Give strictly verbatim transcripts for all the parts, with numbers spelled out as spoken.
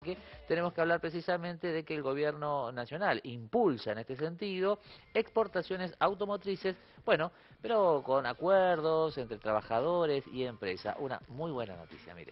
porque tenemos que hablar precisamente de que el gobierno nacional impulsa en este sentido exportaciones automotrices, bueno, pero con acuerdos entre trabajadores y empresa. Una muy buena noticia, mire.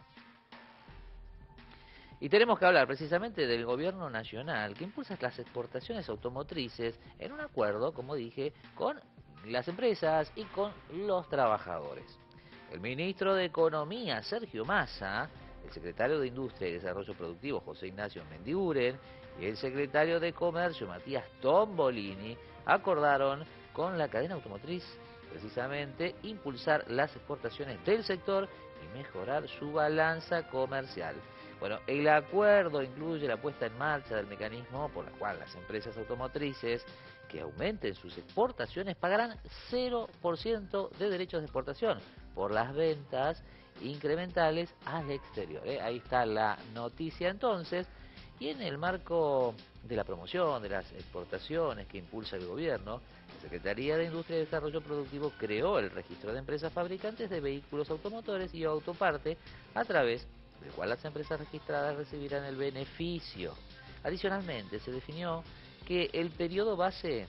Y tenemos que hablar precisamente del gobierno nacional que impulsa las exportaciones automotrices en un acuerdo, como dije, con las empresas y con los trabajadores. El ministro de Economía, Sergio Massa, el secretario de Industria y Desarrollo Productivo, José Ignacio Mendiguren, y el secretario de Comercio, Matías Tombolini, acordaron con la cadena automotriz precisamente impulsar las exportaciones del sector y mejorar su balanza comercial. Bueno, el acuerdo incluye la puesta en marcha del mecanismo por la cual las empresas automotrices que aumenten sus exportaciones pagarán cero por ciento de derechos de exportación por las ventas incrementales al exterior. ¿eh? Ahí está la noticia entonces. Y en el marco de la promoción de las exportaciones que impulsa el gobierno, la Secretaría de Industria y Desarrollo Productivo creó el registro de empresas fabricantes de vehículos automotores y autoparte a través del cual las empresas registradas recibirán el beneficio. Adicionalmente, se definió que el periodo base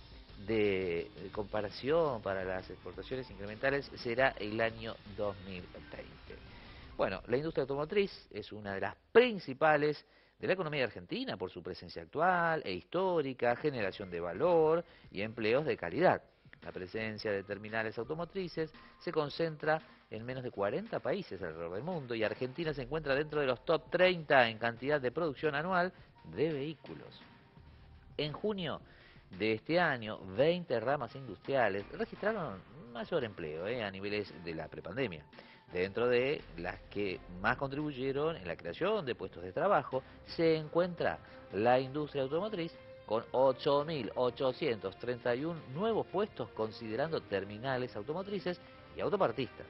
de comparación para las exportaciones incrementales será el año dos mil veinte. Bueno, la industria automotriz es una de las principales de la economía argentina por su presencia actual e histórica, generación de valor y empleos de calidad. La presencia de terminales automotrices se concentra en menos de cuarenta países alrededor del mundo y Argentina se encuentra dentro de los top treinta en cantidad de producción anual de vehículos. En junio de este año, veinte ramas industriales registraron mayor empleo eh, a niveles de la prepandemia. Dentro de las que más contribuyeron en la creación de puestos de trabajo, se encuentra la industria automotriz con ocho mil ochocientos treinta y uno nuevos puestos considerando terminales automotrices y autopartistas.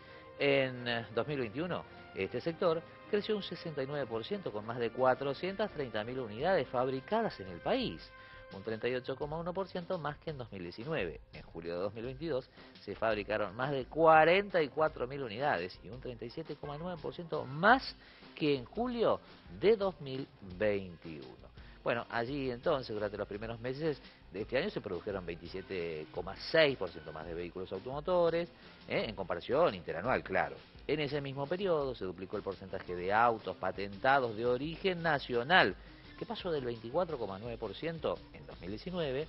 En dos mil veintiuno, este sector creció un sesenta y nueve por ciento con más de cuatrocientas treinta mil unidades fabricadas en el país, un treinta y ocho coma uno por ciento más que en dos mil diecinueve. En julio de dos mil veintidós se fabricaron más de cuarenta y cuatro mil unidades y un treinta y siete coma nueve por ciento más que en julio de dos mil veintiuno. Bueno, allí entonces, durante los primeros meses de este año se produjeron veintisiete coma seis por ciento más de vehículos automotores, ¿eh? en comparación interanual, claro. En ese mismo periodo se duplicó el porcentaje de autos patentados de origen nacional, que pasó del veinticuatro coma nueve por ciento en dos mil diecinueve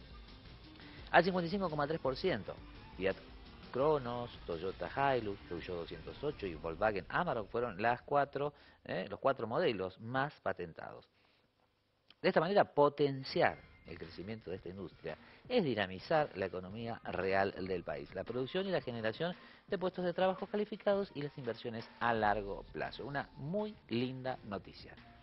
al cincuenta y cinco coma tres por ciento. Fiat Cronos, Toyota Hilux, Peugeot doscientos ocho y Volkswagen Amarok fueron las cuatro, ¿eh? los cuatro modelos más patentados. De esta manera, potenciar el crecimiento de esta industria es dinamizar la economía real del país, la producción y la generación de puestos de trabajo calificados y las inversiones a largo plazo. Una muy linda noticia.